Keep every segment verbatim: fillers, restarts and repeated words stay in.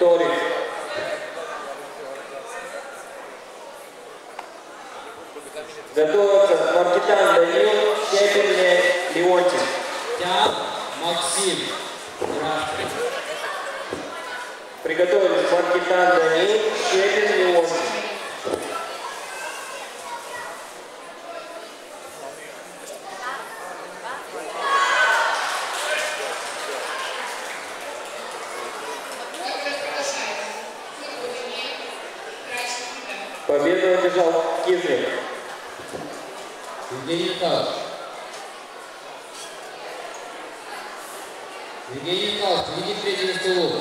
Торис. Готовится Маркитан Данил, Щепельный Леонтий. Тян Максим. Приготовились Маркитан Данил, Щепельный Леонтий. Победу одержал Кизник. Евгений Михайлович. Евгений Михайлович, ведите к третьему столу.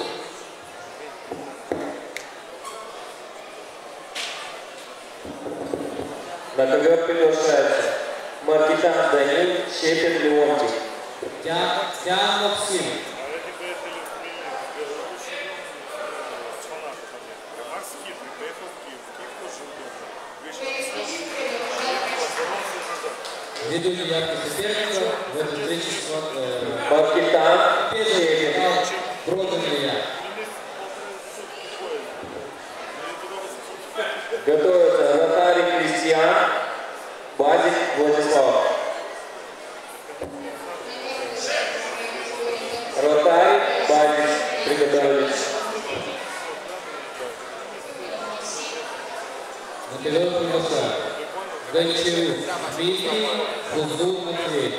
На ковер приглашается Маркитан Данил, Щепин Леонтий. Тян Максим. Ввиду неярких соперников в этой встрече Маркитан Щепин. Проданные. Готовится Ротарий Кристиан, Базик Владислав. Ротарий, Базик, приготовились. На ковер приглашают Гончару Дмитрий, Кузу Матвей.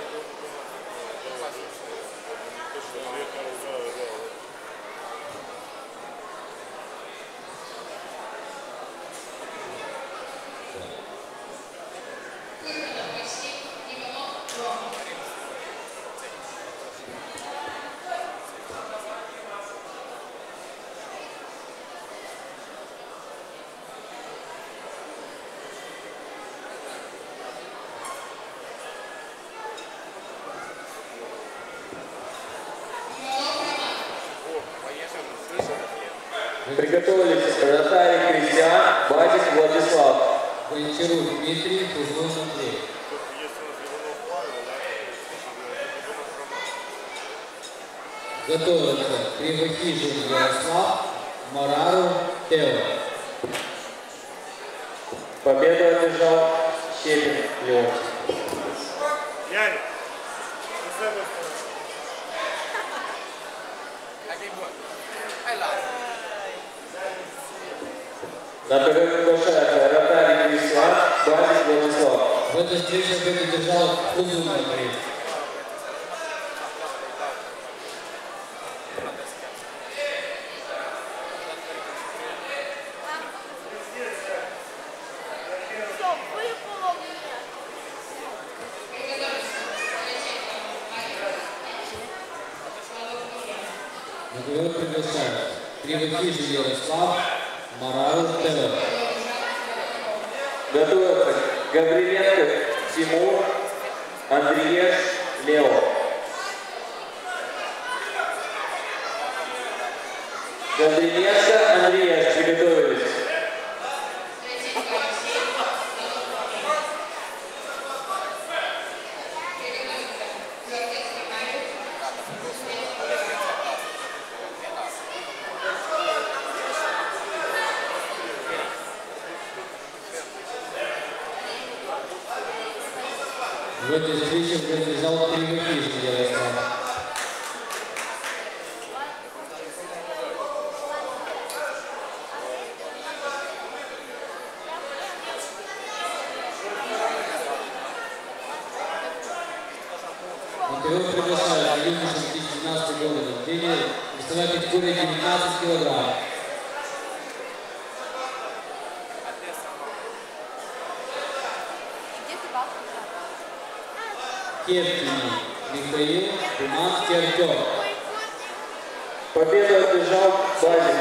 Приготовились Ротарий Кристиан, Базик Владислав. Гончару Дмитрий, Кузу Матвей. Готовится Кривохижин Ярослав, Марару Тео. Победу одержал Щепин Леонтий. Ярик, на ковер приглашается Ротарий Кристиан, Базик Владислав. В этой встрече победу держал Кузу Матвей. На ковер приглашают Кривохижин Ярослав, Марару Тео. Готовится Гавриленко Тимур, Андрееш Лео. Гавриленко Андрееш, приготовились. В этой встрече принадлежал Кривохижин Ярослав. На ковер приглашают юноша две тысячи двенадцатого года рождения, весовая категория девятнадцать килограмм. Кевкиний Михаил, Думанский Артем. Победу одержал Базик.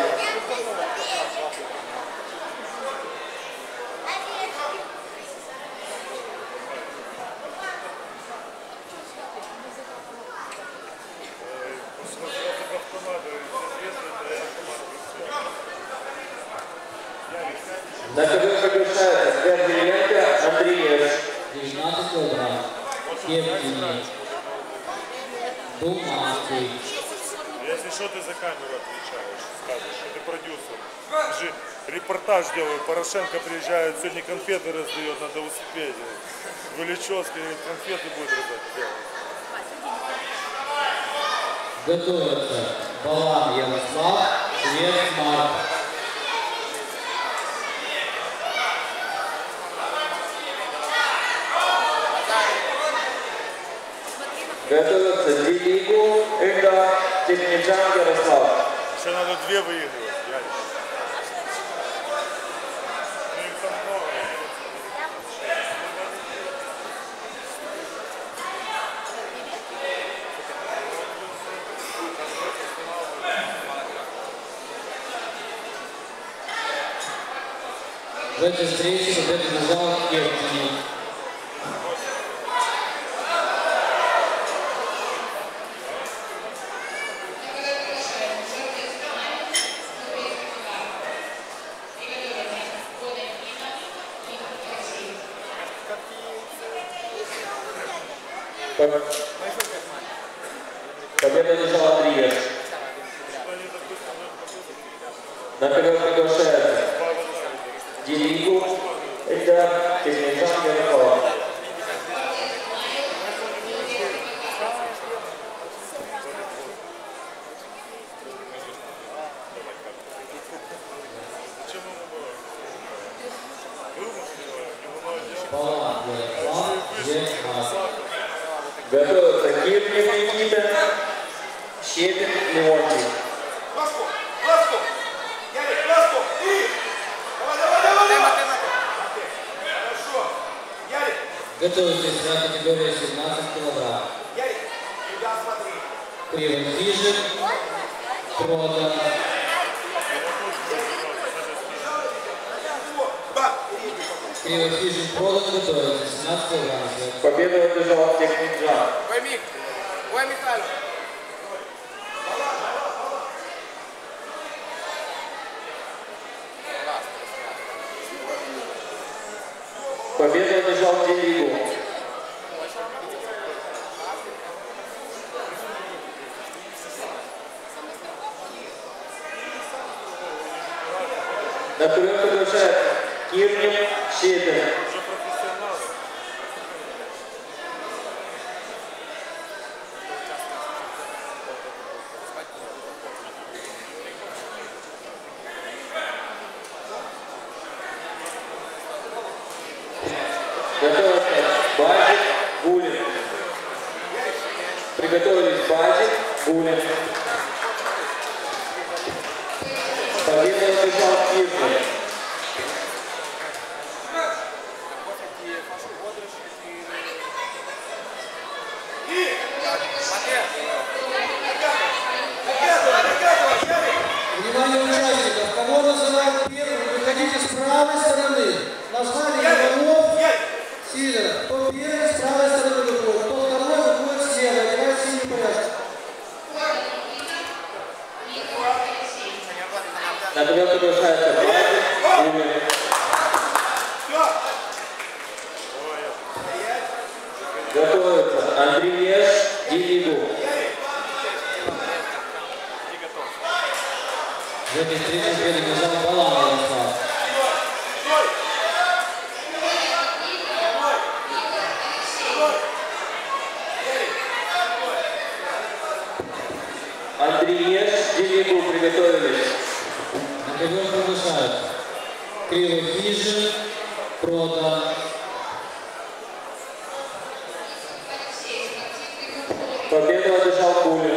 На ковер приглашается Гавриленко Андрееш. девятнадцать килограмм. Кевкиний. Думанский. Если что, ты за камеру отвечаешь, скажешь, что ты продюсер. Же репортаж делаю, Порошенко приезжает, сегодня конфеты раздает, надо успеть. Вылечевский конфеты будет раздать. Готовится Балан Ярослав, Швец Марк. Готовится Дилигу, Инга, Тимничан, Ярослав. Еще надо две выигрывать. В этой встрече победу держал Киркин. Победа держал Андреев. Наперед приглашается Дилигу, Инга, Тимничан, Ярослав. Готовится Киркин Никита, Щепин Леонтий. Ласку, ласку! Ярик, ласку! И! Давай, давай, давай, давай! Хорошо! Ярик! Готовится на категории семнадцать килограмм. Ярик, туда смотри! Кривофижин, Продан. Кривофижин, Продан готовится семнадцать килограмм. Победу одержал Тимничан. Ой, Мик! Ой, Михаил! Победу одержал Дилигу. Наперед приглашает Киркин, Щепин. Готовится Базик, Гулин. Приготовились Базик, Гулин. Победу одержал Киркин. Внимание участников, кого называют первым, выходите с правой стороны. Назвали Иванов, Сидоров. Кто первый, с правой стороны выходит. Кто второй, выходит слева. Играет в синей порядке. Наперед приглашается Базик, Гулин. Готовится Андреев, Дилигу. В этой встрече победу держал Балан Ярослав. Андреев, Дилигу приготовились. На ковер приглашают Кривофижин, Продан. Победу одержал Гулин.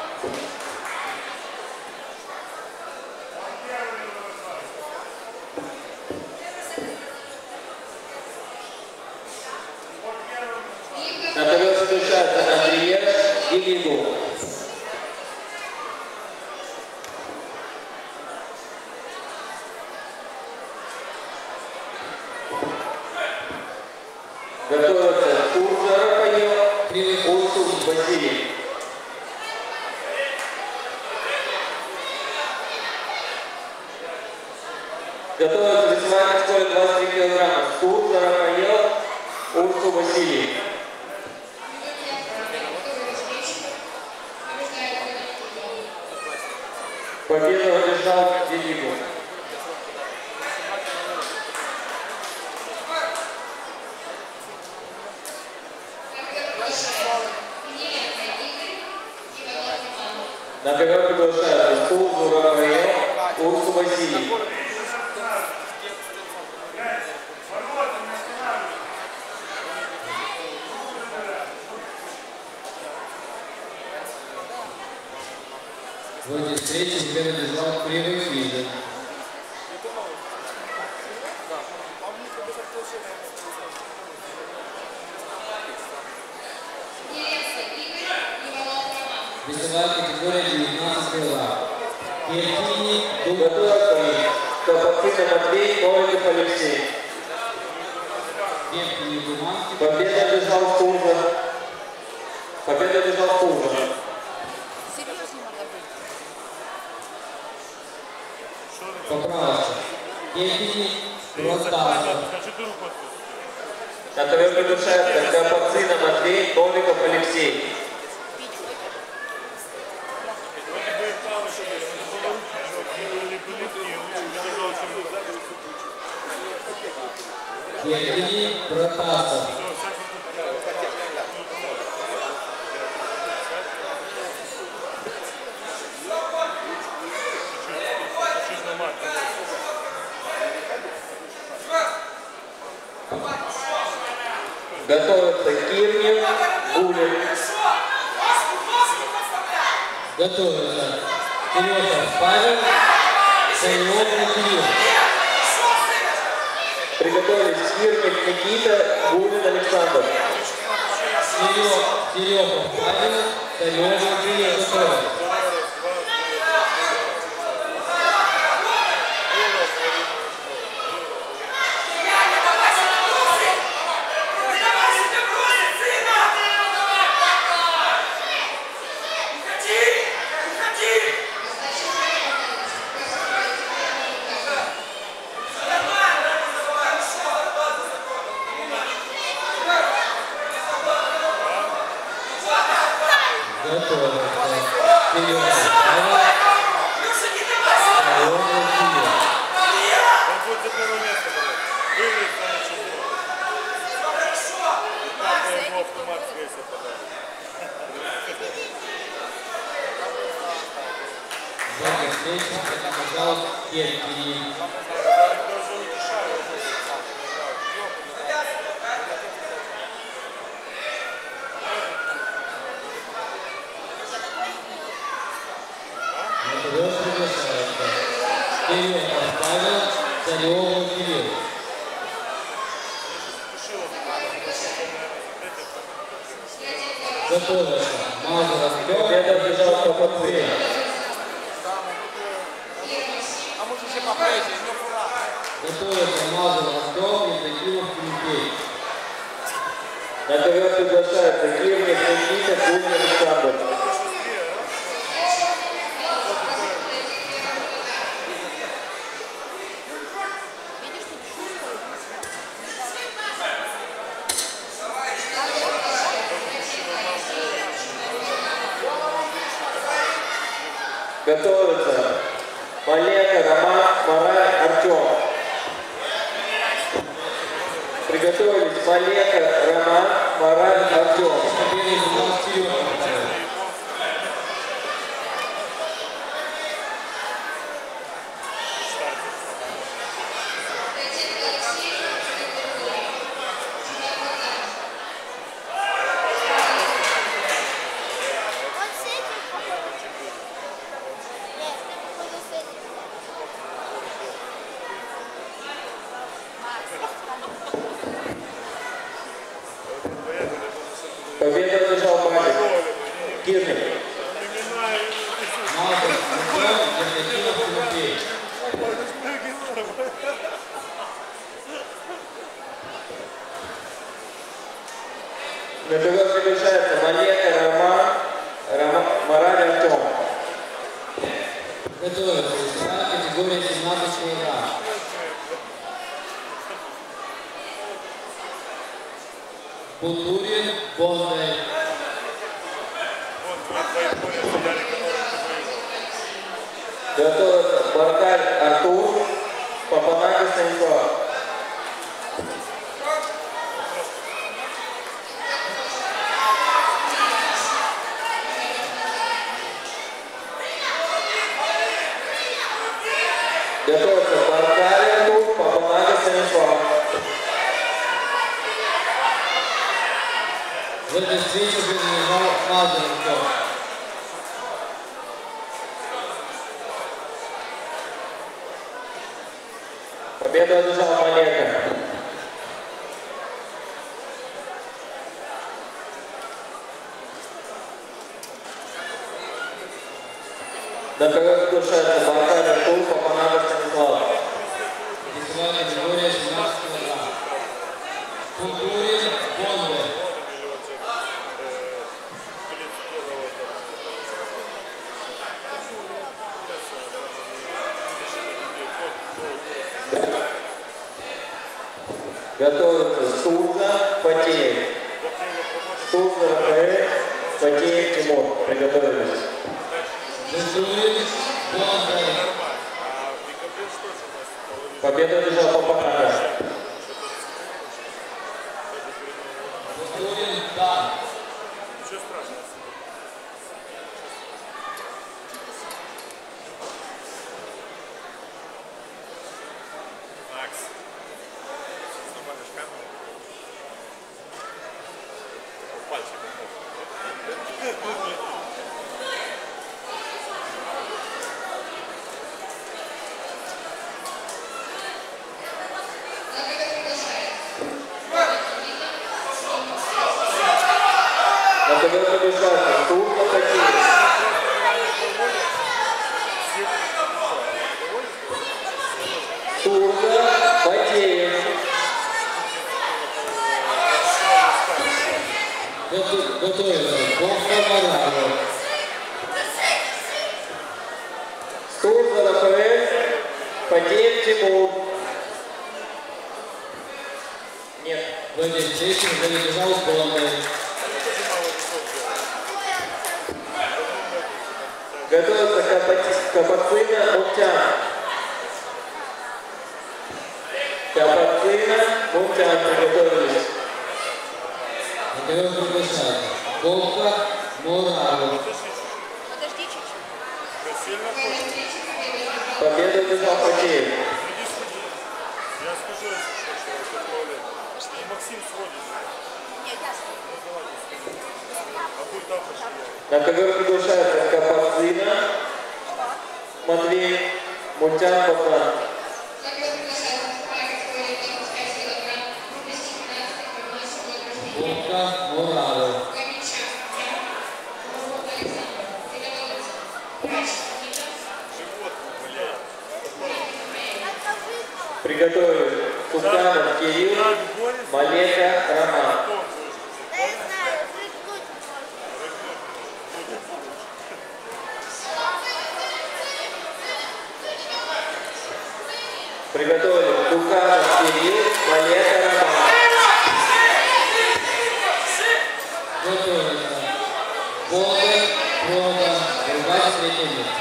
Наперед приглашается Андреев, Дилигу. Готовится Урса Рафаил, Урсус Василий. Готовится весьма категория двадцать три килограмма. Урса Рафаил, Урсу Василий. Победу одержал Денигу. На ковер приглашают Урсу Рафаэл, Урсу Василий. В этой встрече себя реализовал Кривый Фидер. Весовая категория девятнадцать килограмм. Кирпини, Готовится Капацина Матвей, Новиков Алексей. Кирпини, Думанский. Победа одержал Курза. Победа одержал Курза. Поправочка. Кирпини, Ростасов. На ковер приглашается Капацина Матвей, Новиков Алексей. Кирпини, Протасов. Готовится Кирнев, Гулин. Готовится Терехов Павел, Санион Кирилл. Приготовились Кирнев Никита, Гулин Александр. Терехов Павел, Санион Кирилл. Готовы. Победа одержал Капацина. Готовится Мазур Ростов и Такимов Тимофей. На ковер приглашается Кирнев Никита, Гулин Александр. Готовится Малека, Роман, Марай, Артем. Приготовились Малека, Роман, Марай, Артем. Победа одержал Малик. Кирнев. Мазур Ростов и Такимов Тимофей. На ковер приглашается Малека, Роман, Роман, Марай, Артем. Готовится весовая категория семнадцать килограмм. Бутурин, Бондарь. Готовится Баркаль Артур, Папанага Станислав. Готовится Баркаль Артур, Папанага Станислав. В этой встрече принадлежал Мазуренко. Победу одержал Малека. На ковер приглашается Баркаль Артур, Папанага Станислав. Весовая категория семнадцать килограмм. Кунгурин Бондарь. Готовится Стурза, Потеев. Стурза, Рафаэль, Потеев, Тимур. Приготовились. Кунгурин Бондарь. Победу одержал Папанага. Кунгурин Дан. Ничего страшного. Макс. Нормально ж камеру? Пальчик. На ковер приглашается Стурза, Потеев. Стурза, Потеев. Готовится Бомба Моралов. Стурза, Рафаэль, Потеев, Тимур. Нет. В этой встрече принадлежал Бондарь. Готовится Капацина, Мунтян. Капацина, Мунтян. Приготовились. На ковер приглашается Бомба Моралов. Подожди чуть-чуть. Сильно хочешь? Победу одержал Потеев. Иди сюда. Я скажу, если что, что это туалет. И Максим сводит. Нет, ясно. Ну давай, скажи. А будь там пошли. На ковер приглашается Капацина, Матвей, Мунтян, Пацан. Бомба Моралов. Приготовились. Суканов, Кирилл, Малека, Роман. Да я знаю, прыгнуть можно. Приготовились. Суканов, Кирилл, Малека, Роман. Готовится Бондарь, Продан, Рубач, третье место.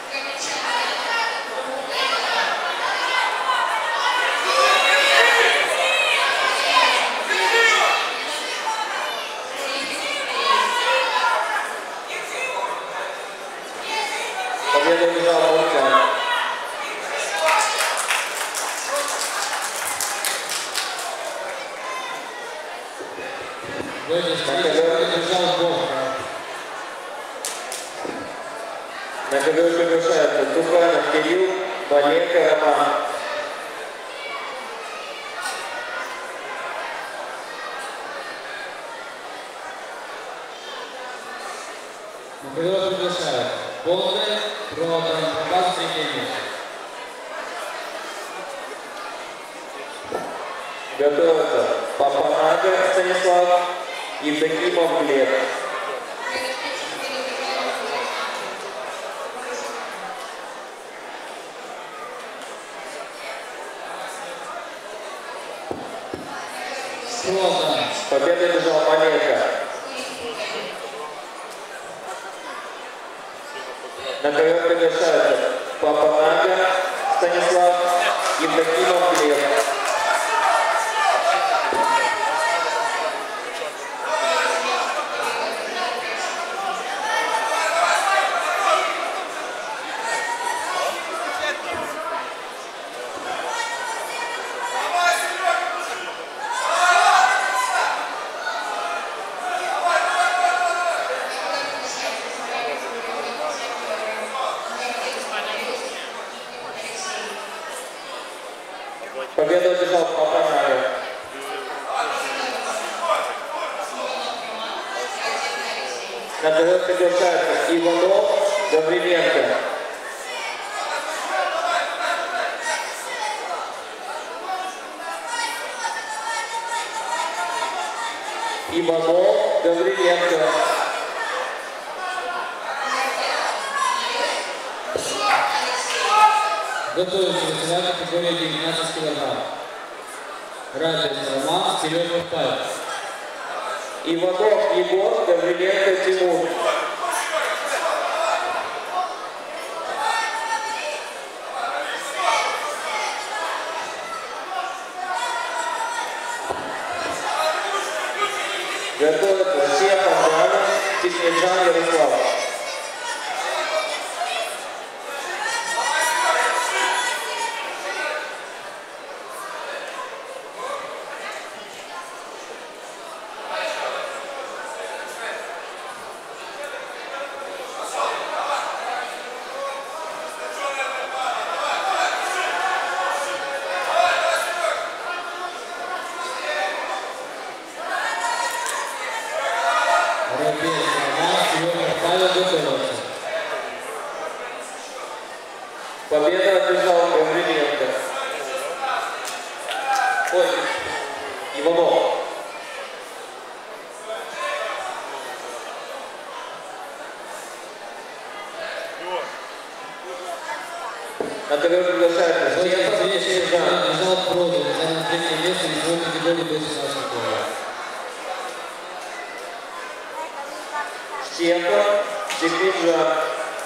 Победу одержал Мунтян. В этой встрече принадлежал Бомба. На ковер приглашается Суканов, Кирилл, Малека, Роман. На ковер приглашается Бондарь, Продан, Рубач, третье место. Готовится Папанага Станислав, Евдокимов Глеб. Продан. Победу одержал Малека. На ковер приглашается Победу одержал Папанаев. На ковер приглашаются Иванов, Гавриленко. Иванов, Гавриленко. Готовится весовая категория девятнадцать килограмм. Радец Роман, Сережа Павел. Иванов Егор, Гавриленко Тимур. Готовится Сеха Ганна, Тихнеджан Ярослав. Победа одержал Гавриленко. Ой, Иванов. На ковер приглашается Степан Тихнеджан. Держал проду, занял третье место в своей категории до шестнадцати килограмм. Степан Тихнеджан.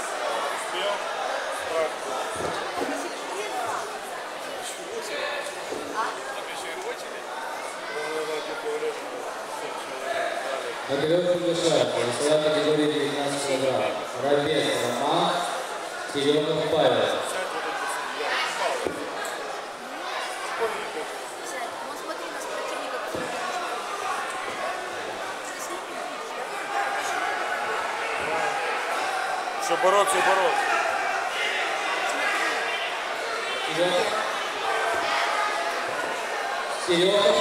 На ковер приглашается весовая категория девятнадцать килограмм. Рабец Роман, Серега Павел. Все бороться и бороться. Серега. Серега.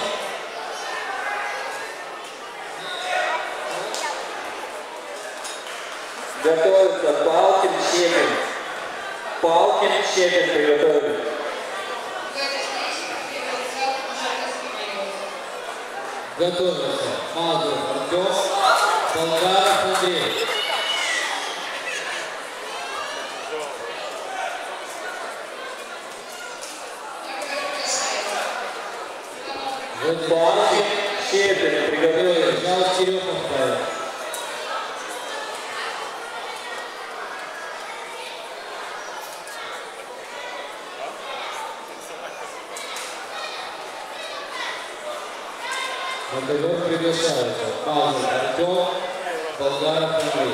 Готовится Палкин, Щепин. Палкин, Щепин приготовились. Готовится Мазур Артем, Болгаров Андрей. Палкин, Щепин приготовились. Жал Серега Павел. На ковер приглашается Мазур Артем, Болгаров Андрей.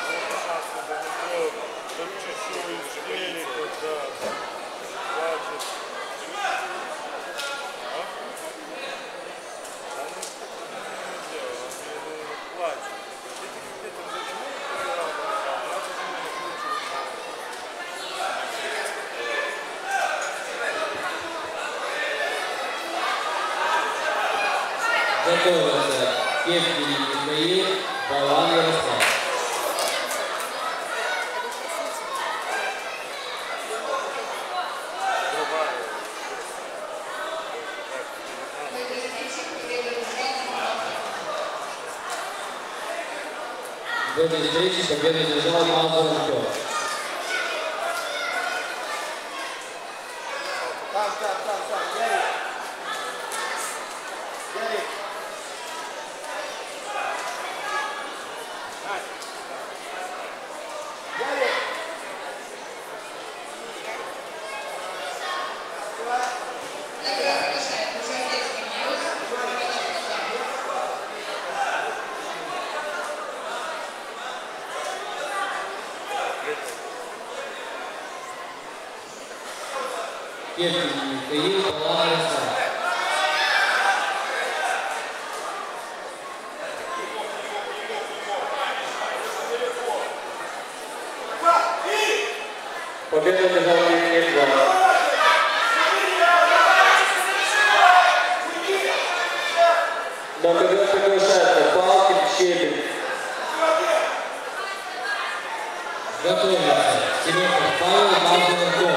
Готовится Евгений Михаил, Балан Ярослав. В этой встрече победу одержал Мазур Артем. Там, там, там, там, Ярик. Ярик. Ярик. Евгений Михаил, Балан Ярослав. Победу одержал Тихнеджан. На ковер приглашается Палкин, Щепин. Готовится. Серега Павел, Мазур Артем.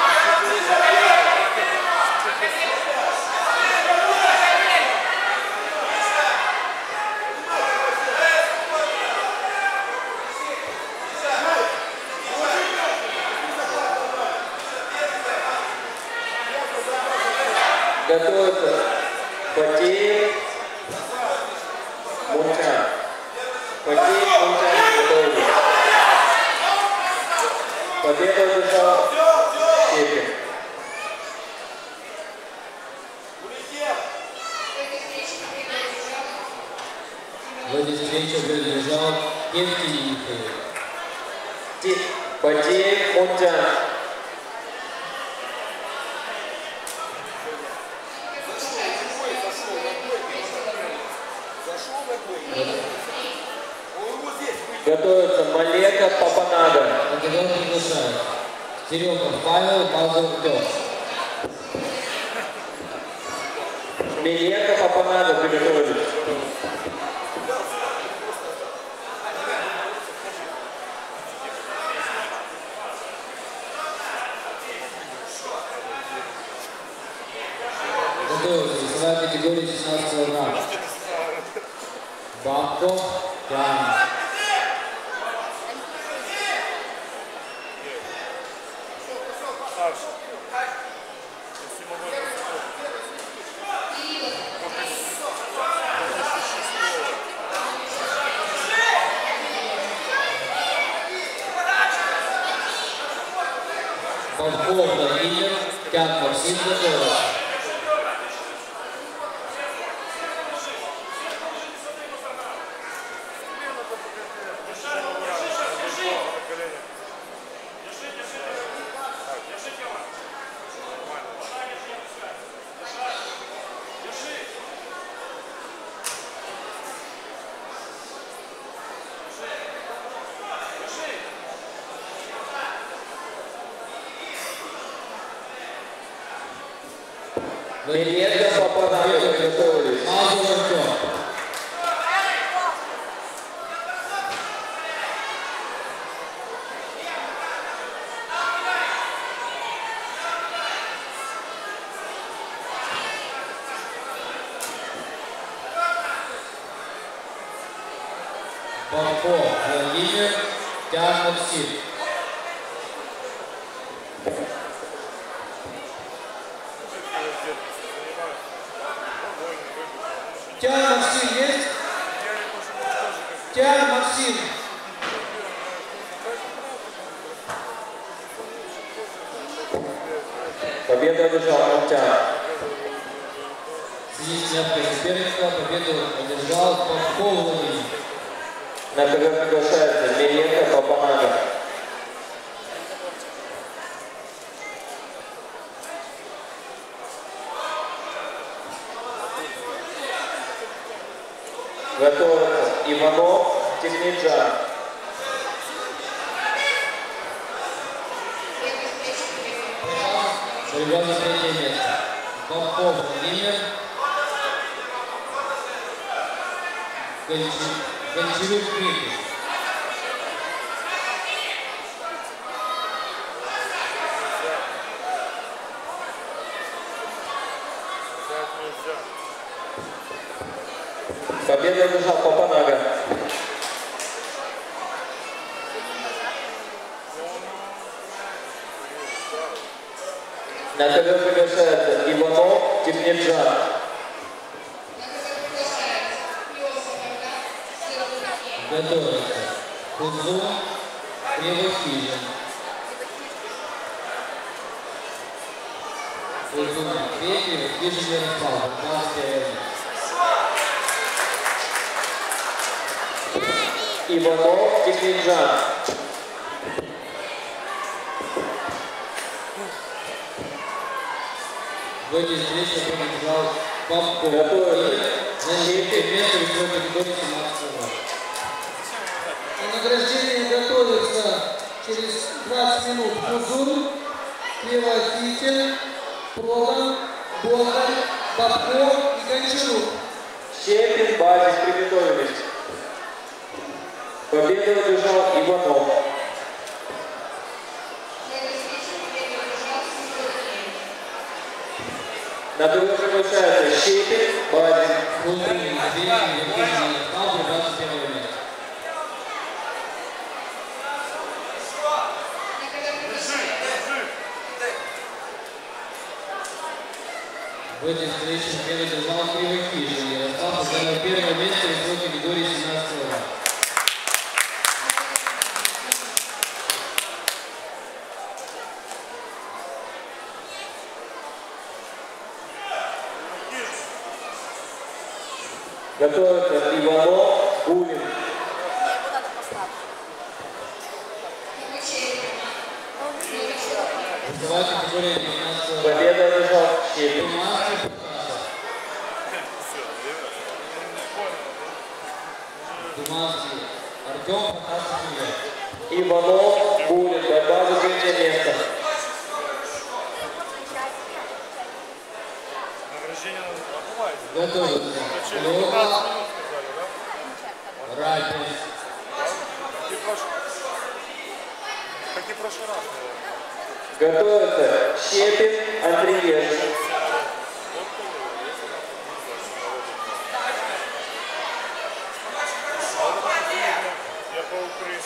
Готовится Потеев, Мунчан. Потеев, Мунчан готовится. Победу одержал Щепин. В этой встрече принадлежал Евгений Михаил. Потеев, Мунчан. Готовится Малека, Папанага. На ковер приглашает. Серега Павел, Мазур Артем. Малека, Папанага приготовились. Готовится. Весовая категория шестнадцать килограмм. Бабко, Тян. Бабко, Владимир, Тян, Максим, готовится. Малека, Папанага приготовились. Мазур Артем. Бабко, Владимир, Тян, Максим. Тян, Максим есть? Тян, Максим. Победу одержал Мунчан. Среди снятка соперника победу одержал Бабко Владимир. На ковер приглашается Малека, Папанага. Готовится Иванов, Техниджан. Борьба за третье место. Бабко Владимир. Гончарюк Дмитрий. Победу одержал Папанага. На ковер приглашается Иванов, Техниджан. Готовится. Кузун, Кривохилин. Кузун Матвей, Кривохилин Ярослав. Балканская арена. Иванов, Техниджан. В этой встрече принадлежал Бабко. Готовится. Занял третье место в весовой категории семнадцать килограмм. На награждение готовится через двадцать минут Кузун, Кривохилин, Продан, Бондарь, Бабко и Гончарук. Щепин, Базис, приготовились. Победу одержал Иванов. На дуэль приглашается Щепин, Базис. Внутренний движение, Евгений Ярослав, двадцать первое место. В этой встрече победу держал Кривокишин. Ярослав занял первое место в весовой категории семнадцать килограмм. Готовится Иванов, Гулин. Его надо поставить. Весовая категория девятнадцать килограмм. Победу одержал Щепин. Туманский, Туманский, Артем Протасов. Иванов, Гулин. Борьба за третье место. Награждение отбывается. Готовится. Через Лёва, пятнадцать минут сказали, да? Рапис. Как и в прошлый- Как и в прошлый раз, наверное. Готовится Щепин, Андреевич. Я по Украине.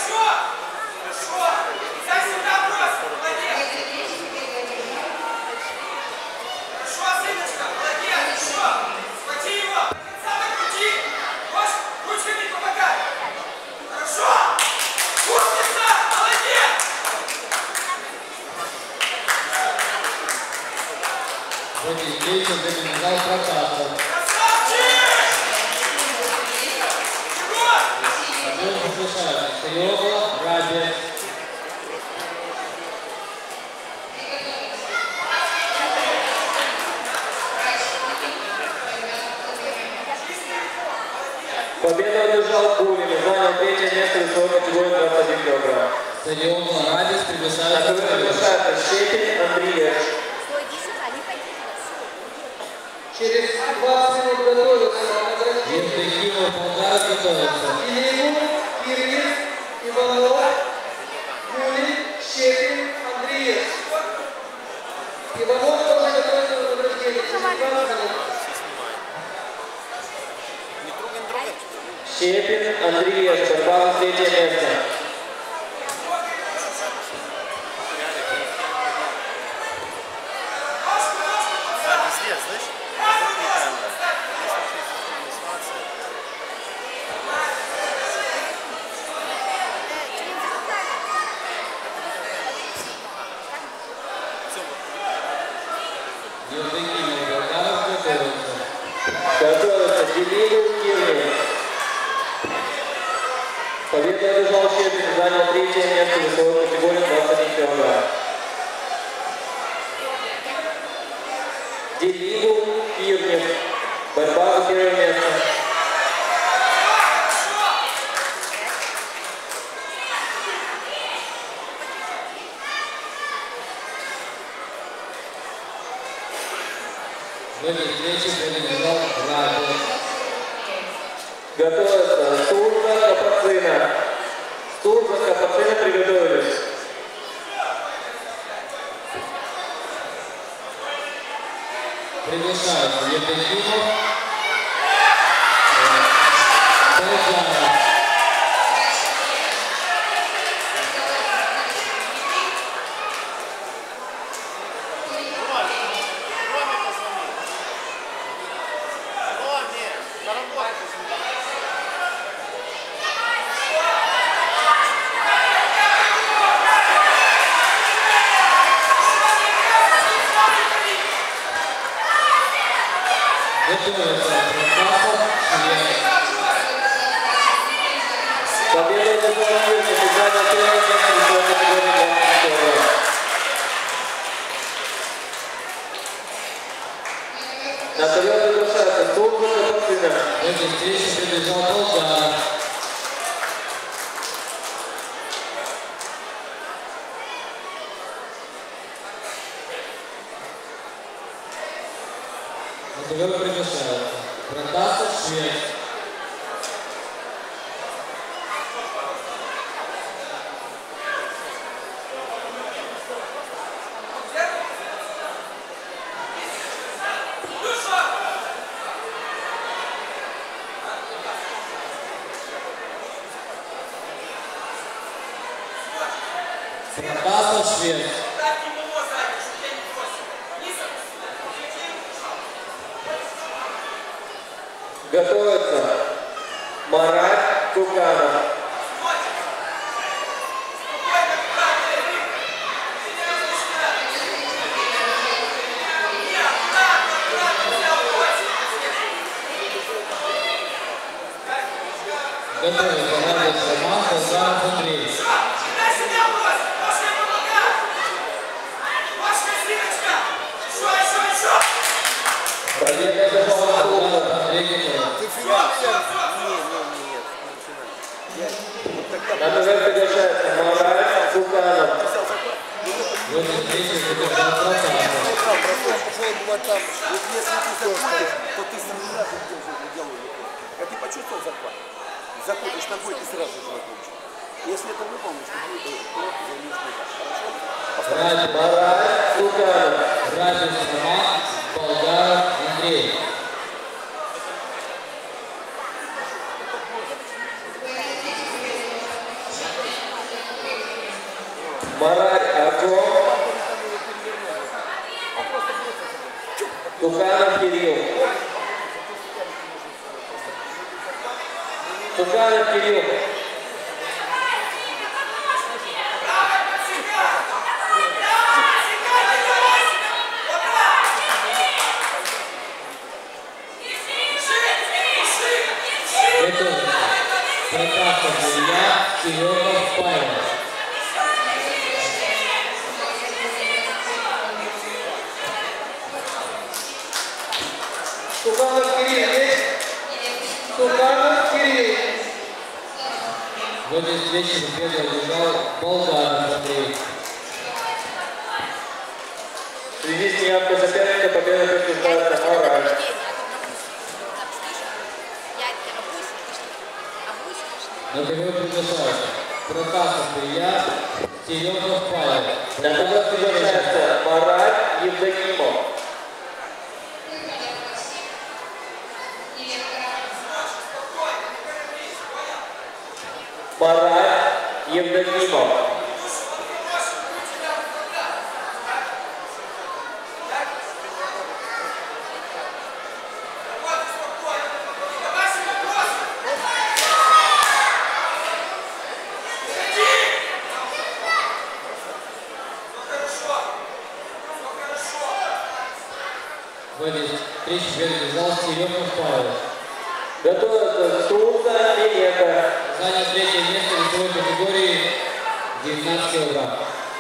В этой встрече доминировал Протасов. Отдел приглашается. Серега, Рапис. Победу одержал Гулин. Занял третье место в весовой категории двадцать один килограмм. Серега, Рапис На приглашается. дуэль приглашается Щепин, Андреевич. Стой, иди сюда, не ходи туда. Через двадцать минут готовится награждение. Евдокимов, Болгар готовится. Илигу, Кирилл, Иванов, Гулин, Щепин, Андреев. Иванов тоже готовится на награждение. Через двадцать минут. Щепин, Андреевич. Борьба за третье место. Евдокимов, Болгар готовится. Готовится Делигу, Кирилл. Победу одержал Щепин. Занял третье место в весовой категории двадцать один килограмм. Делигу, Кирилл. Борьба за первое место. В этой встрече доминировал Рапис. Готовится Стурза, Капацина. Стурза, Капацина приготовились. Приглашаются Евдокимов, Болгар. Готовится Протасов, Швед. Победу одержал Юрий. Занял первое место в весовой категории двадцать килограмм. На дуэль приглашается Стурза, Капацина. В этой встрече прибежал Болгар. На дуэль приглашаются Протасов швед. Протасов швед. Готовится Марат Туканов. Готовится Радец Роман, Болгаров Андрей. Победа за Болгаров Андрей. Ты финал? Нет, нет, нет, не На ТВ приглашается Марат Туканов. В этой встрече задержал Протасов. Пошел бывать там. Вот если ты захватишь, то ты сразу же делаешь. А ты почувствовал захват? Заходишь ногой и сразу же закончишь. Если это выполнишь, то ты займешь медаль. Хорошо? Радец Марат Туканов. Радец Роман, Болгаров Андрей. Марат Артем. Туканов Кирилл. Туканов Кирилл. Готовится Протасов Илья, Серегов Павел. Туканов Кирилл есть? Туканов Кирилл. В этой встрече победу одержал Болгаров Андрей. В связи с неявкой соперника победа присуждается Марат. На ТВ приглашается Протасов Илья, Серегов Павел. На ТВ приглашается Марат Евдокимов. Марат Евдокимов. В этой встрече победу одержал Серегов Павел. Готовится Суза Милета. Занял третье место в весовой категории девятнадцать килограмм.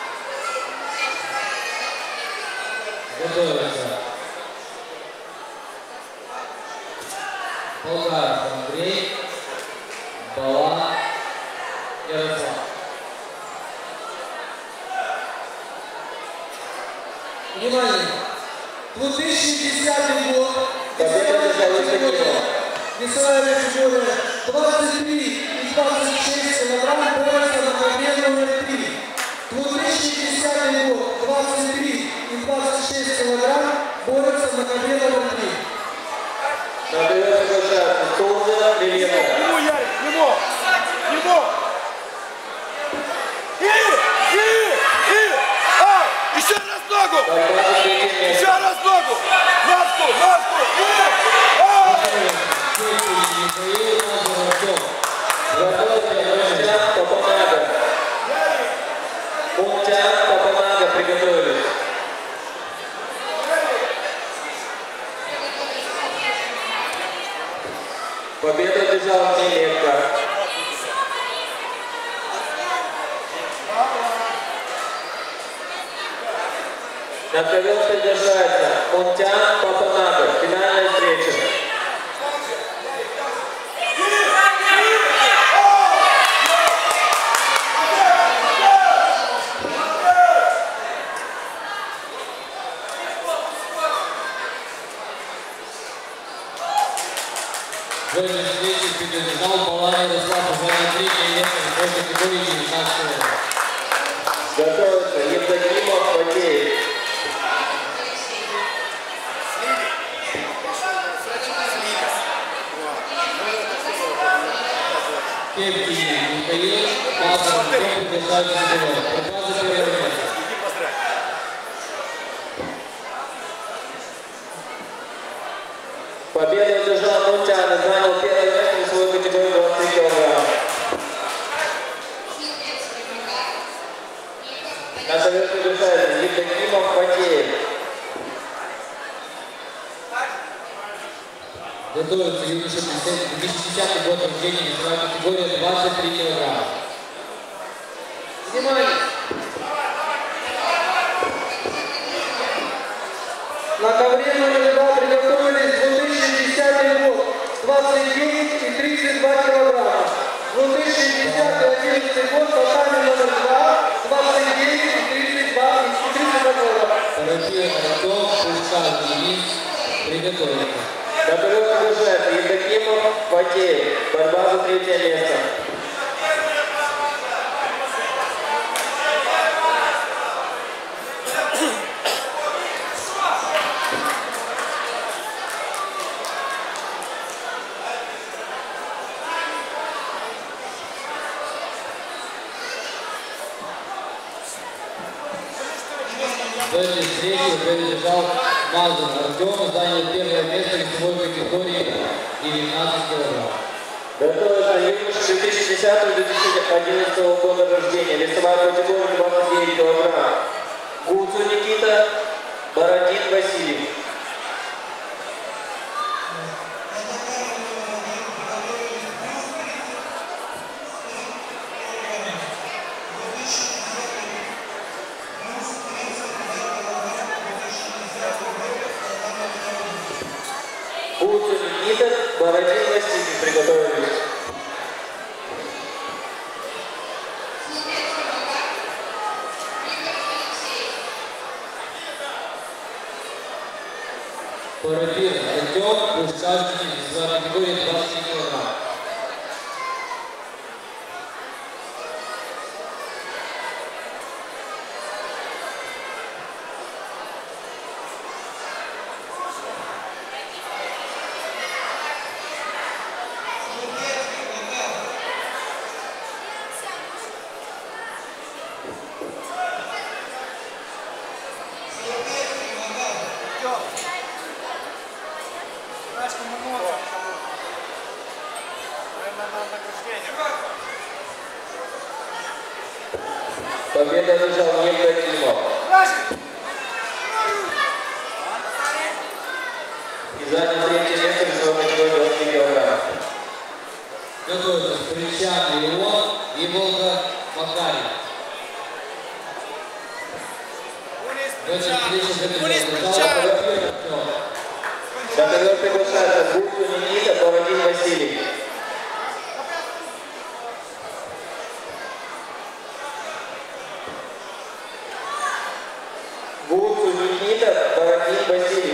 Готовится Болгаров Андрей, Балан Ярослав. Внимание! две тысячи десятый год. Победа держала Евдокимова. Весовая категория двадцать три и двадцать шесть килограмм борется на победу номер три. две тысячи десятый год. двадцать три и двадцать шесть килограмм борется на победу номер три. На ТВ приглашается Суза Милета. Ему, Ярик, ему! Ему! И! И! И! А! Еще раз ногу! Двадцать третье Еще место. раз ногу! Ножку! Ножку! И! А! Михаил Назаров. Готовится Мунтян Папанага. Мунтян Папанага приготовились. Победу одержал Милета. На ТВ продолжается Мунтян Папанага. Финальная встреча. В этой встрече побеждал Балан Ярослав, занял третье место в той категории девятнадцать килограмм. Готовится Евдокимов Фатеев. Кепки Михаил, Павел, кто приглашается на дорогу. Борьба за первое место. Победу одержал Мунтян и занял первое место в свою категорию двадцать три килограмма. На совет приглашается Евдокимов Фатеев. Готовится юноша две тысячи десятый год рождения, весовая категория двадцать три килограмма. Внимание! На ковре номер два приготовились две тысячи десятый год, двадцать девять и тридцать два килограмма. две тысячи десятый одиннадцатый год, татами номер два, двадцать девять и тридцать два килограмма. Парапир Артем, Пушкар Денис, приготовиться. Готовит приглашается Евдокимов Фатеев. Борьба за третье место. В этой встрече побеждал Мазур Артем, занял первое место в весовой категории девятнадцать килограмм. Готовится юноша две тысячи десятого — две тысячи одиннадцатого года рождения. Весовая категория двадцать девять килограмм. Гуцу Никита, Бородин Василий. Гуцу Никита, Бородин Василий приготовились. Парапир Артем, Пушкар Денис, весовая категория двадцать три килограмма. Победа одержал Евдокимов. И занял третье место в весовой категории двадцать три килограмма. Готовится Причан Илон и Волга Макарий. В этой встрече побеждал Парапир Артем. Готовит приглашается Гуцу Никита, Бородин Василий. Гуцу Никита, Бородин Василий.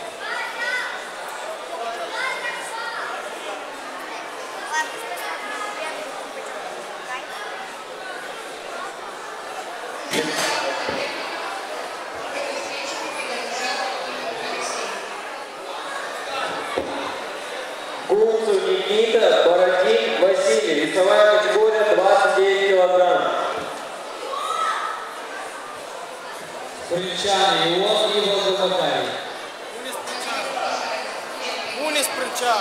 Гуцу Никита, Бородин Василий. Весовая категория двадцать девять килограмм. Причан Илон и Волга Макарий. Улис Причан.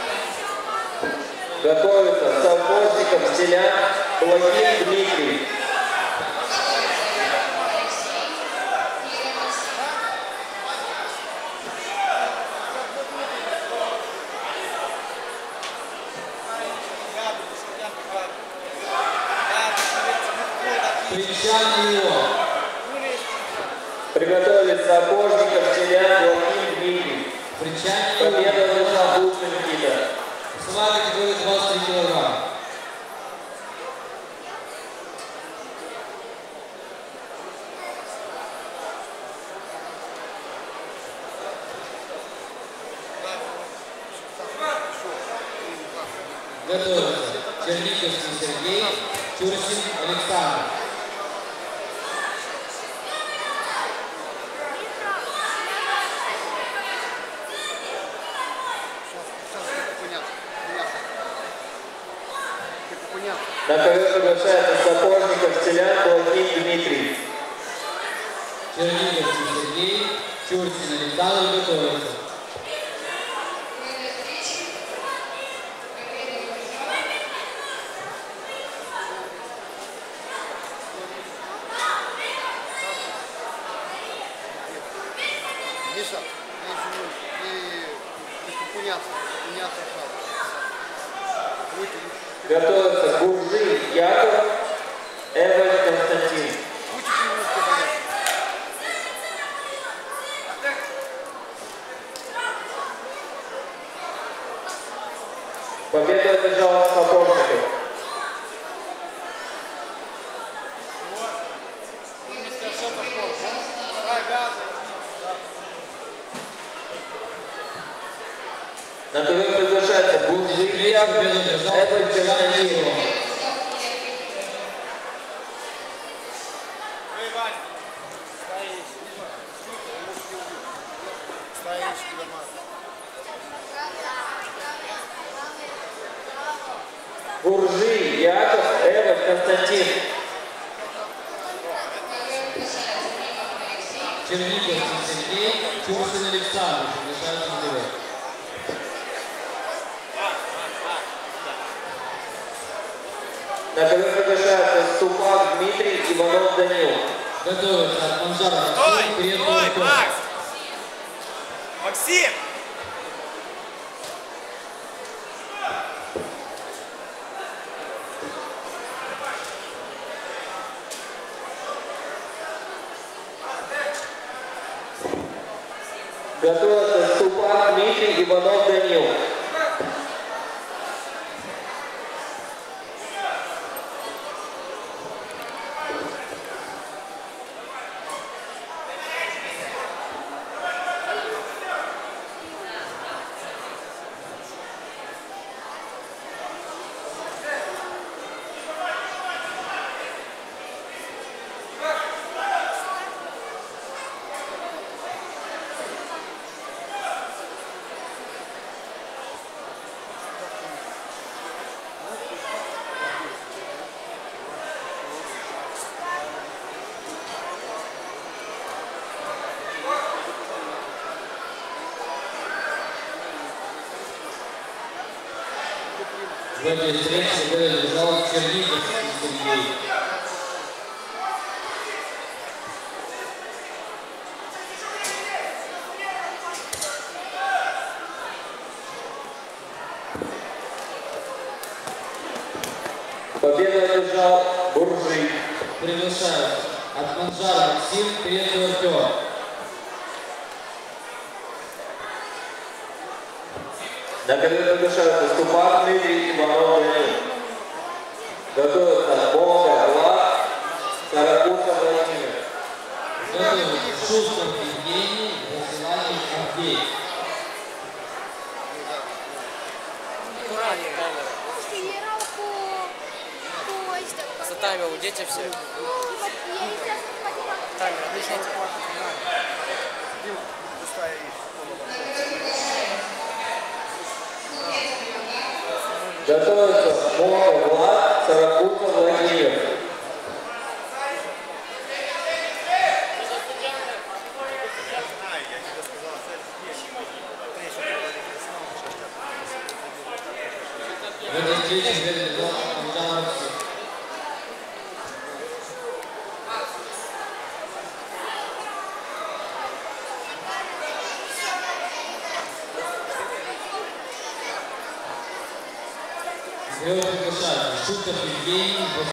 Готовится Сапожников, Селян, Благин Дмитрий. Причан Илон. Приготовились Сапожников, Селян, Благин Дмитрий. Причан Илон. Победа одержал Гуцу Никита. Весовая категория двадцать три килограмма. Готовится Черниковский Сергей, Чурсин Александр. На ковер приглашается Сапожников Селян, Балакин Дмитрий. Черниковский Сергей, Чурсин Александр готовится. Миша, я извиняюсь, и, и пуняться, пуняться шаг. Выйти. Готовится Буржи Яков, Эвель Константин. Выйти немножко бояться. Победу одержал Сапожников. На ковер приглашается Буржи Яков, Эвель Константин. Буржи Яков, Эвель Константин. Черниковский Сергей, Чурсин Александр приглашается на ковер. На ковер приглашается Ступак Дмитрий, Иванов Данил. Готовится от Манжара Стой! Максим, Стой, Приятного Макс! Максим! Готовится Ступак Дмитрий, Иванов Данил. В этой встрече выиграл Черниковский Сергей. Победу одержал Буржи. Приглашают от Манжара Максим, Приятного Артем. На ковер приглашаются Ступак Дмитрий, Иванов Данил. Готовится Бонга Влад, Саракуса Владимир. Готовится Шустов Евгений, Василаний Авдей. Тренировку поезда. За таймер дети все. Таймер, объясните. Готовится Бонга Влад, Саракуса Владимир. В этой встрече выиграл Манжара Максим. Звезды приглашают Шустов Евгений.